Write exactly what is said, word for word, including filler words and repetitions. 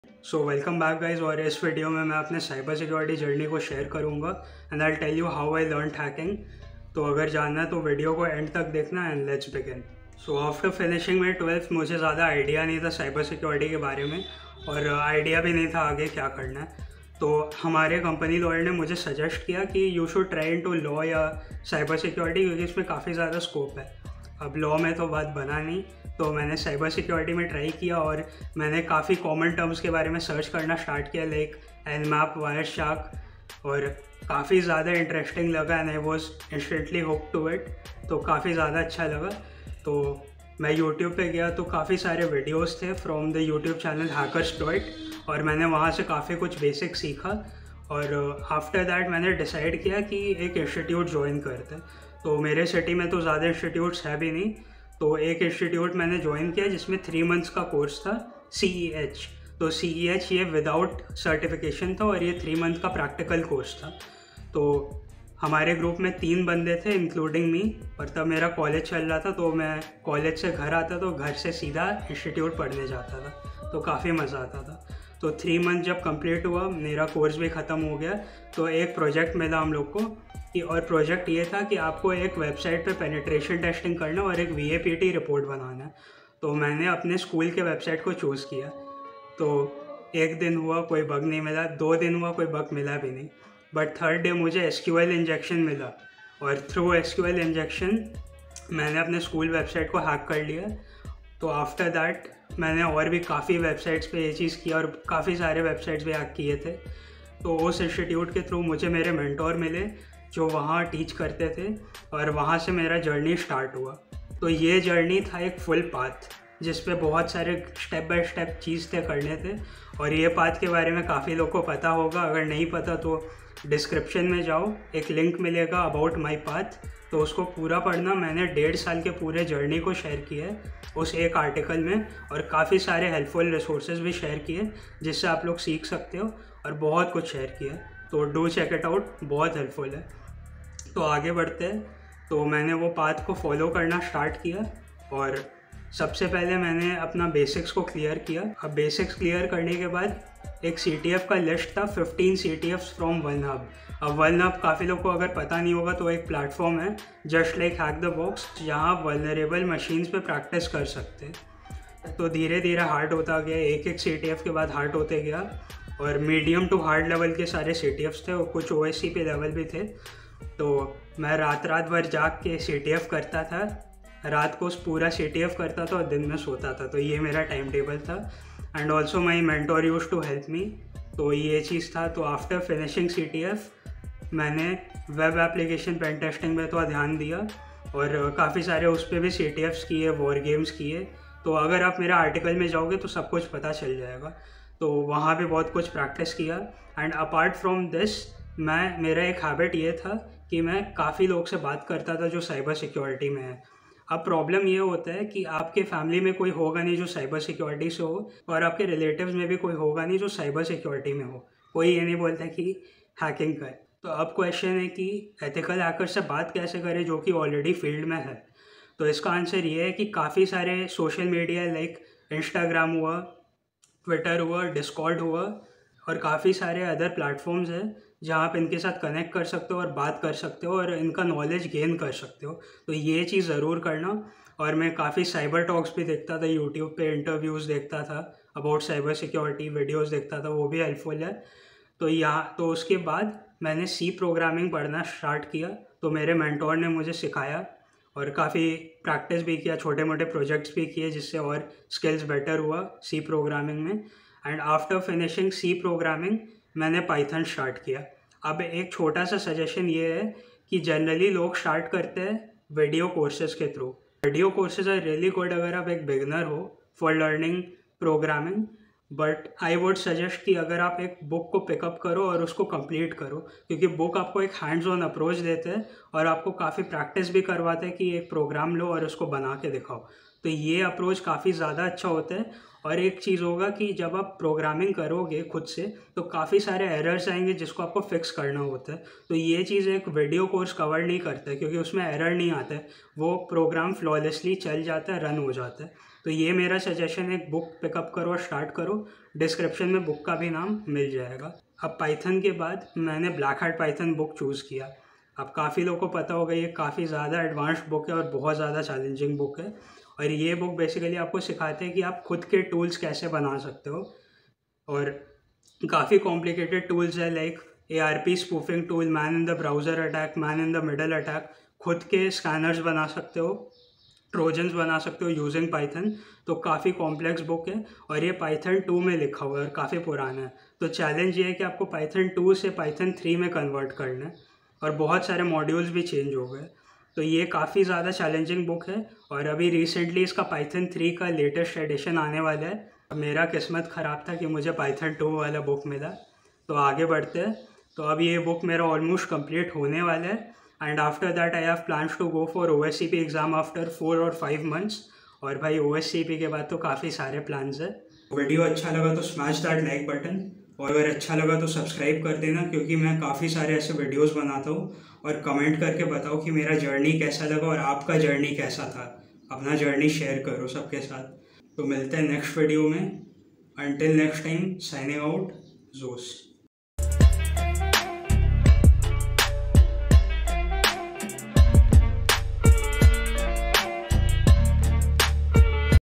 So welcome back guys. और इस video में मैं अपने साइबर सिक्योरिटी जर्नी को शेयर करूंगा and I tell you how I learn hacking. तो अगर जानना है तो वीडियो को एंड तक देखना and let's begin. So after finishing में ट्वेल्थ मुझे ज़्यादा आइडिया नहीं था साइबर सिक्योरिटी के बारे में और आइडिया भी नहीं था आगे क्या करना है। तो हमारे कंपनी लॉयर ने मुझे सजेस्ट किया कि you should try in to law या साइबर सिक्योरिटी, क्योंकि इसमें काफ़ी ज़्यादा स्कोप है। अब लॉ में तो बात बना नहीं, तो मैंने साइबर सिक्योरिटी में ट्राई किया और मैंने काफ़ी कॉमन टर्म्स के बारे में सर्च करना स्टार्ट किया, लाइक एनमैप, वायरशार्क, और काफ़ी ज़्यादा इंटरेस्टिंग लगा and I was instantly hooked to it. तो काफ़ी ज़्यादा अच्छा लगा। तो मैं यूट्यूब पे गया तो काफ़ी सारे वीडियोस थे from the YouTube channel HackerSploit, और मैंने वहाँ से काफ़ी कुछ बेसिक सीखा। और आफ्टर दैट मैंने डिसाइड किया कि एक इंस्टीट्यूट ज्वाइन करते। तो मेरे सिटी में तो ज़्यादा इंस्टीट्यूट्स है भी नहीं, तो एक इंस्टीट्यूट मैंने ज्वाइन किया जिसमें थ्री मंथ्स का कोर्स था, सी ई एच। तो सी ई एच ये विदाउट सर्टिफिकेशन था और ये थ्री मंथ का प्रैक्टिकल कोर्स था। तो हमारे ग्रुप में तीन बंदे थे इंक्लूडिंग मी, और तब मेरा कॉलेज चल रहा था, तो मैं कॉलेज से घर आता तो घर से सीधा इंस्टीट्यूट पढ़ने जाता था। तो काफ़ी मज़ा आता था। तो थ्री मंथ जब कंप्लीट हुआ, मेरा कोर्स भी ख़त्म हो गया, तो एक प्रोजेक्ट मिला हम लोग को कि, और प्रोजेक्ट ये था कि आपको एक वेबसाइट पे पेनिट्रेशन टेस्टिंग करना और एक V A P T report बनाना है। तो मैंने अपने स्कूल के वेबसाइट को चूज़ किया। तो एक दिन हुआ, कोई बग नहीं मिला, दो दिन हुआ, कोई बग मिला भी नहीं, बट थर्ड डे मुझे एस क्यू एल इंजेक्शन मिला, और through S Q L injection मैंने अपने स्कूल वेबसाइट को हैक कर लिया। तो आफ्टर दैट मैंने और भी काफ़ी वेबसाइट्स पे ये चीज़ किया और काफ़ी सारे वेबसाइट्स भी हैक किए थे। तो उस इंस्टीट्यूट के थ्रू मुझे मेरे मेंटोर मिले जो वहाँ टीच करते थे, और वहाँ से मेरा जर्नी स्टार्ट हुआ। तो ये जर्नी था एक फुल पाथ जिस पे बहुत सारे स्टेप बाय स्टेप चीज़ थे करने थे, और ये पाथ के बारे में काफ़ी लोग को पता होगा। अगर नहीं पता तो डिस्क्रिप्शन में जाओ, एक लिंक मिलेगा अबाउट माई पाथ, तो उसको पूरा पढ़ना। मैंने डेढ़ साल के पूरे जर्नी को शेयर किया है उस एक आर्टिकल में, और काफ़ी सारे हेल्पफुल रिसोर्सेज भी शेयर किए जिससे आप लोग सीख सकते हो, और बहुत कुछ शेयर किया। तो डू चेक इट आउट, बहुत हेल्पफुल है। तो आगे बढ़ते हैं। तो मैंने वो पाथ को फॉलो करना स्टार्ट किया, और सबसे पहले मैंने अपना बेसिक्स को क्लियर किया। अब बेसिक्स क्लियर करने के बाद एक सी टी एफ का लिस्ट था, fifteen C T Fs from VulnHub. अब वन हब काफ़ी लोग को अगर पता नहीं होगा तो एक प्लेटफॉर्म है just like Hack The Box, जहाँ आप वल्नरेबल मशीन्स पे प्रैक्टिस कर सकते हैं। तो धीरे धीरे हार्ड होता गया, एक एक सी टी एफ के बाद हार्ड होते गया, और मीडियम टू हार्ड लेवल के सारे सी टी एफ्स थे, और कुछ ओ एस सी पे लेवल भी थे। तो मैं रात रात भर जाग के सी टी एफ करता था, रात को पूरा सी टी एफ करता था और दिन में सोता था। तो ये मेरा टाइम टेबल था, and also my mentor used to help me. तो ये चीज़ था। तो after finishing C T F मैंने वेब एप्लीकेशन पेन टेस्टिंग में तो ध्यान दिया, और काफ़ी सारे उस पर भी सी टी एफ्स किए, वॉर गेम्स किए। तो अगर आप मेरा आर्टिकल में जाओगे तो सब कुछ पता चल जाएगा। तो वहाँ भी बहुत कुछ प्रैक्टिस किया। एंड अपार्ट फ्रॉम दिस, मैं मेरा एक हैबिट ये था कि मैं काफ़ी लोग से बात करता था जो साइबर सिक्योरिटी में है। अब प्रॉब्लम ये होता है कि आपके फैमिली में कोई होगा नहीं जो साइबर सिक्योरिटी से हो, और आपके रिलेटिव्स में भी कोई होगा नहीं जो साइबर सिक्योरिटी में हो। कोई ये नहीं बोलता कि हैकिंग कर। तो अब क्वेश्चन है कि एथिकल हैकर से बात कैसे करें जो कि ऑलरेडी फील्ड में है। तो इसका आंसर ये है कि काफ़ी सारे सोशल मीडिया लाइक इंस्टाग्राम हुआ, ट्विटर हुआ, डिस्कॉर्ड हुआ, और काफ़ी सारे अदर प्लेटफॉर्म्स हैं जहाँ आप इनके साथ कनेक्ट कर सकते हो और बात कर सकते हो और इनका नॉलेज गेन कर सकते हो। तो ये चीज़ ज़रूर करना। और मैं काफ़ी साइबर टॉक्स भी देखता था यूट्यूब पे, इंटरव्यूज़ देखता था अबाउट साइबर सिक्योरिटी, वीडियोस देखता था, वो भी हेल्पफुल है। तो यहाँ तो उसके बाद मैंने सी प्रोग्रामिंग पढ़ना स्टार्ट किया। तो मेरे मेंटोर ने मुझे सिखाया और काफ़ी प्रैक्टिस भी किया, छोटे मोटे प्रोजेक्ट्स भी किए जिससे और स्किल्स बेटर हुआ सी प्रोग्रामिंग में। And after finishing C programming मैंने पाइथन स्टार्ट किया। अब एक छोटा सा सजेशन ये है कि जनरली लोग स्टार्ट करते हैं वीडियो कोर्सेज के through. Video courses are really good अगर आप एक बिगनर हो for learning programming, but I would suggest कि अगर आप एक बुक को पिकअप करो और उसको कंप्लीट करो, क्योंकि बुक आपको एक हैंड्स ऑन अप्रोच देते हैं और आपको काफ़ी प्रैक्टिस भी करवाते हैं कि एक प्रोग्राम लो और उसको बना के दिखाओ। तो ये अप्रोच काफ़ी ज़्यादा अच्छा होता है। और एक चीज़ होगा कि जब आप प्रोग्रामिंग करोगे खुद से तो काफ़ी सारे एरर्स आएंगे जिसको आपको फिक्स करना होता है। तो ये चीज़ एक वीडियो कोर्स कवर नहीं करता है, क्योंकि उसमें एरर नहीं आता है, वो प्रोग्राम फ्लॉलेसली चल जाता है, रन हो जाता है। तो ये मेरा सजेशन है, एक बुक पिकअप करो और स्टार्ट करो। डिस्क्रिप्शन में बुक का भी नाम मिल जाएगा। अब पाइथन के बाद मैंने Black Hat Python book choose किया। अब काफ़ी लोगों को पता होगा ये काफ़ी ज़्यादा एडवांस्ड बुक है और बहुत ज़्यादा चैलेंजिंग बुक है। और ये बुक बेसिकली आपको सिखाते हैं कि आप खुद के टूल्स कैसे बना सकते हो। और काफ़ी कॉम्प्लिकेटेड टूल्स है, like A R P spoofing tool, man in the browser attack, man in the middle attack, खुद के स्कैनर्स बना सकते हो, ट्रोजन्स बना सकते हो यूजिंग पाइथन। तो काफ़ी कॉम्प्लेक्स बुक है और ये पाइथन टू में लिखा हुआ है और काफ़ी पुराना है। तो चैलेंज ये है कि आपको पाइथन टू से पाइथन थ्री में कन्वर्ट करना है और बहुत सारे मॉड्यूल्स भी चेंज हो गए। तो ये काफ़ी ज़्यादा चैलेंजिंग बुक है और अभी रिसेंटली इसका पाइथन थ्री का लेटेस्ट एडिशन आने वाला है। मेरा किस्मत ख़राब था कि मुझे पाइथन टू वाला बुक मिला। तो आगे बढ़ते हैं। तो अब ये बुक मेरा ऑलमोस्ट कंप्लीट होने वाला है and after that I have plans to go for O S C P exam after four और फाइव मंथ्स। और भाई ओ एस सी पी के बाद तो काफ़ी सारे प्लान्स है। वीडियो अच्छा लगा तो स्मैश दैट लाइक बटन, और अगर अच्छा लगा तो सब्सक्राइब कर देना, क्योंकि मैं काफ़ी सारे ऐसे वीडियोस बनाता हूँ। और कमेंट करके बताओ कि मेरा जर्नी कैसा लगा और आपका जर्नी कैसा था। अपना जर्नी शेयर करो सबके साथ। तो मिलते हैं नेक्स्ट वीडियो में। Until next time, signing out, जोस।